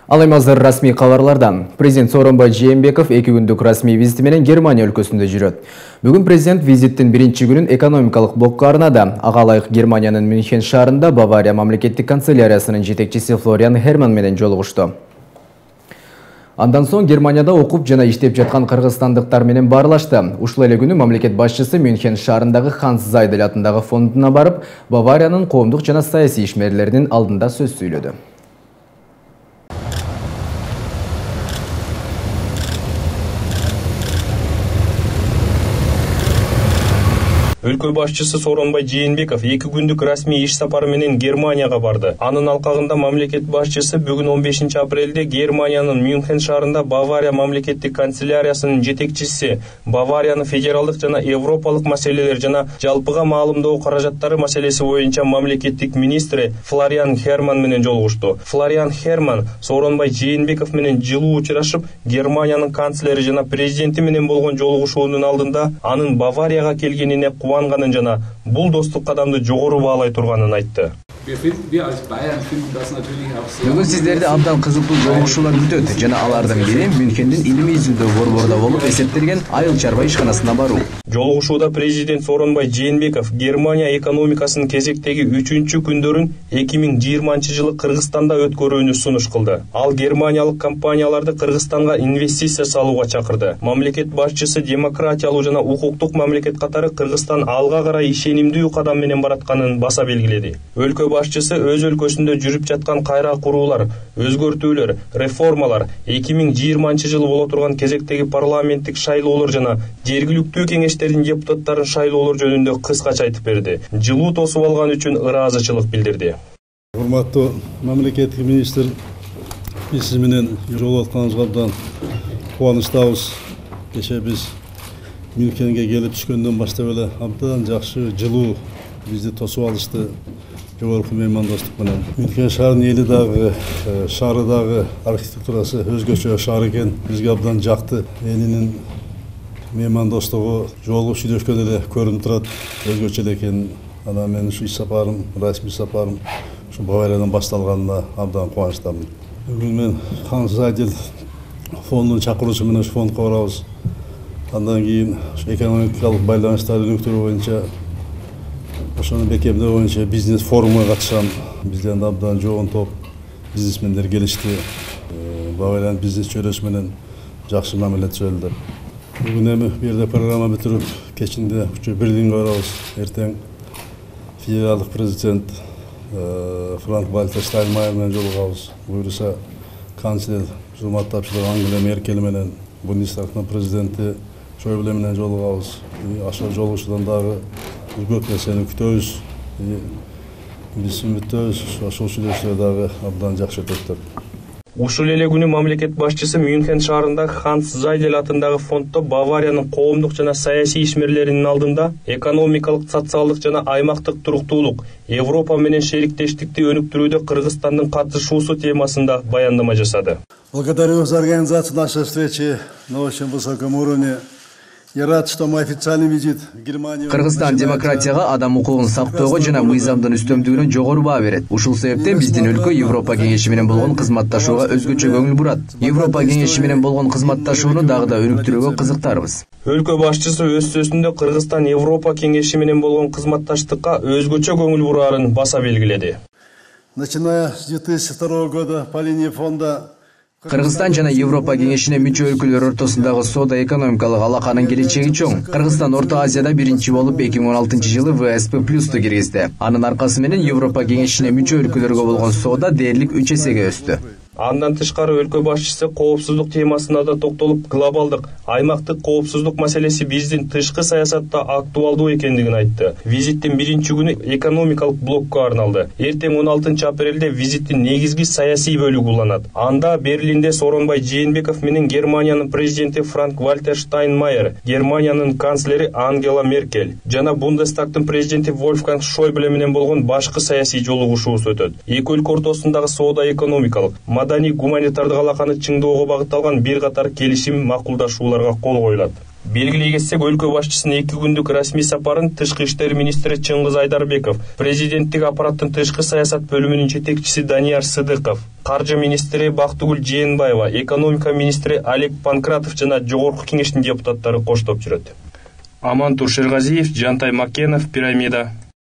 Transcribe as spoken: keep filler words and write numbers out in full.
Ал эми расмий кабарлардан. Президент Сооронбай Жээнбеков эки күндүк расмий визити менен Германия өлкөсүндө жүрөт. Бүгүн президент визиттин биринчи күнүн экономикалык блокко арнады. Ага ылайык Германиянын Мюнхен шаарында Бавария мамлекеттик канцеляриясынын жетекчиси Флориан Херман менен жолугушту. Андан соң Германияда окуп жана иштеп жаткан кыргызстандыктар менен баарлашты. Ушул эле күнү мамлекет башчысы Мюнхен шаарындагы Ханс Зайдель атындагы фондуна барып, Бавариянын коомдук жана саясий ишмерлеринин алдында сөз сүйлөдү. Өлкө башчысы Сооронбай Жээнбеков эки күндүк расмий иш сапары менен Германияга барды. Анын алкагында мамлекет башчысы бүгүн он бешинчи апрелде Германиянын Мюнхен шаарында Бавария мамлекеттик канцеляриясынын жетекчиси, Бавариянын федералдык жана европалык маселелер жана жалпыга маалымдоо каражаттары маселеси боюнча мамлекеттик министри Флориан Херман менен жолугушту. Флориан Херман Сооронбай Жээнбеков менен жылуу учурашып, Германиянын канцлери жана президенти менен болгон жолугушуунун алдында анын Баварияга келгенине кубанганын жана бул достук кадамды жогору баалай турганын айтты. Бүгүн сиздерди абдан кызыктуу жолугушуулар күтөт жана алардын бири Мюнхендин илимий изилдөө борборунда болуп эсептелген айыл чарба ишканасына баруу. Жолугушууда президент Сооронбай Жээнбеков Германия экономикасынын кезектеги үчүнчү күндөрүн эки миң жыйырманчы жылы Кыргызстанда өткөрүүнү сунуш кылды. Ал германиялык компанияларды Кыргызстанга инвестиция салууга чакырды. Мамлекет башчысы демократиялуу жана укуктук мамлекет катары Кыргызстан алга карай ишенимдүү кадам менен баратканын баса белгиледи. Өлкө башчысы өз өлкөсүндө жүрүп жаткан кайра куруулар, өзгөртүүлөр, реформалар, эки миң жыйырманчы жылы боло турган кезектеги парламенттик шайлоолор жана жергиликтүү кеңештердин депутаттарын шайлоолор жөнүндө кыскача айтып берди. Жылуу тосуп алган үчүн ыраазычылык билдирди. Урматтуу мамлекеттик министр, биз сиз менен жолугуп атканыбызга абдан кубанычтабыз. Кечээ биз Мюнхенге келип түшкөндөн баштап эле абдан жакшы, жылуу бизди тосуп алышты. Жогорку меймандоштук менен. Мюнхен шаарынын эли дагы, шаары дагы архитектурасы өзгөчө шаар экен. Бизге абдан жакты. Элинин меймандоштугу жолугуп сүйлөшкөн эле көрүнүп турат. Өзгөчө эле экен. Анан мен ушу иш сапарым, расмий сапарым ушу Бавариядан башталганына абдан кубанычтамын. Бүгүн мен Ханс Зайдель фондунун чакыруусу менен ушу фондко барабыз. Андан кийин ушу экономикалык байланыштарды өнүктүрүү боюнча ошону бекемдөө боюнча бизнес форумга катышам. Бизден абдан жоон топ бизнесмендер келишти. Бавариянын бизнес чөйрөсү менен жакшы мамиле түзөлдү. Бүгүн эми бу жерде программа бүтүрүп, кечинде ушу Берлинге барабыз. Эртең федералдык президент Франк Вальтер Штайнмайер менен жолугабыз. Буюрса канцлер Жумат тапчылык Ангела Меркель менен, Бундестагдын президенти Шойбле менен жолугабыз. Ошол жолугушуудан дагы көп нерсени күтөбүз. Биз үмүттөбүз, ошол сүйлөшүүлөр дагы абдан жакшы өтөт. Ушул эле күнү мамлекет башчысы Мюнхен шаарында Ханс Зайдель атындагы фонддо Бавариянын коомдук жана саясий ишмерлеринин алдында экономикалык, социалдык жана аймактык туруктуулук, Европа менен шериктештикти өнүктүрүүдө Кыргызстандын катышуусу темасында баяндама жасады. Благодарю за организацию нашей встречи на очень высоком уровне. Я рад, что мой официальный визит в Германию. Кыргызстан демократияга, адам укугун сактоого жана мыйзамдын үстөмдүгүнө жогору баа берет. Ушул себептен биздин өлкө Европа кеңеши менен болгон кызматташууга өзгөчө көңүл бурат. Европа кеңеши менен болгон кызматташууну дагы да өнүктүрүүгө кызыктарбыз. Өлкө башчысы өз сөзүндө Кыргызстан Европа кеңеши менен болгон кызматташтыкка өзгөчө көңүл бураарын баса белгиледи. Начиная с две тысячи второго года по линии фонда Кыргызстан жана Европа кеңешине мүчө өлкөлөр ортосундагы соода экономикалык алаканын келечеги чоң. Кыргызстан Орто Азияда биринчи болуп эки миң он алтынчы жылы вэ эс пэ плюсту киргизди. Анын аркасы менен Европа кеңешине мүчө өлкөлөргө болгон соода дээрлик үч эсеге өстү. Андан тышкары өлкө башчысы коопсуздук темасына да токтолуп, глобалдык, аймактык коопсуздук маселеси биздин тышкы саясатта актуалдуу экендигин айтты. Визиттин биринчи күнү экономикалык блокко арналды. Эртең он алтынчы апрелде визиттин негизги саясий бөлүгү уланат. Анда Берлинде Сооронбай Жээнбеков менен Германиянын президенти Франк Вальтер Штайнмайер, Германиянын канцлери Ангела Меркель жана Бундестагдын президенти Вольфганг Шойбле менен болгон башкы саясий жолугушуусу өтөт. Эки өлкө ортосундагы соода экономикалык, маданий гуманитардык алаканы чыңдоого багытталган бир катар келишим макулдашууларга кол коюлат. Белгилей кетсек, өлкө башчысынын эки күндүк расмий сапарын тышкы иштер министри Чыңгыз Айдарбеков, президенттик аппараттын тышкы саясат бөлүмүнүн жетекчиси Данияр Сыдыков, каржы министри Бактыгүл Жээнбаева, экономика министри Олег Панкратов жана жогорку кеңештин депутаттары коштоп жүрөт. Амантур Шерғазиев, Жантай Макенов, Пирамида.